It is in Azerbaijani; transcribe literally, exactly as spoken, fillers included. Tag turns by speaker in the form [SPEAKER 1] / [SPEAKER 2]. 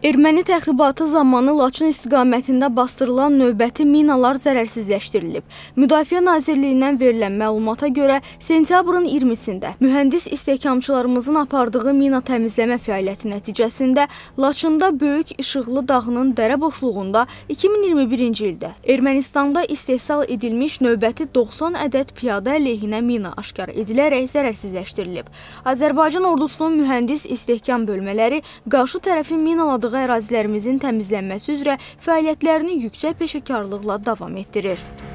[SPEAKER 1] Erməni təxribatı zamanı Laçın istiqamətində bastırılan növbəti minalar zərərsizləşdirilib. Müdafiə Nazirliyindən verilən məlumata görə sentyabrın iyirmisində mühəndis istehkamçılarımızın apardığı mina təmizləmə fəaliyyəti nəticəsində Laçında Böyük İşıqlı dağının dərə boşluğunda iki min iyirmi birinci ildə Ermənistanda istehsal edilmiş növbəti doxsan ədəd piyada əleyhinə mina aşkar edilərək zərərsizləşdirilib. Azərbaycan ordusunun mühəndis istehkam bölmələri qarşı tərəfin minaladığı ərazilərimizin təmizlənməsi üzrə fəaliyyətlərini yüksək peşəkarlıqla davam etdirir.